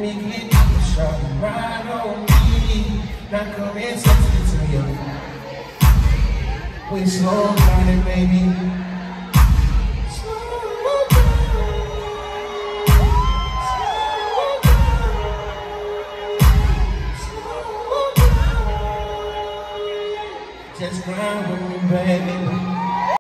me get you, shawty, ride on me. Now come and touch me to your we slow down it, baby. Just grind with me, baby.